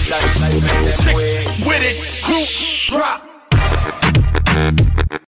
Like make them wait. With it, crew drop.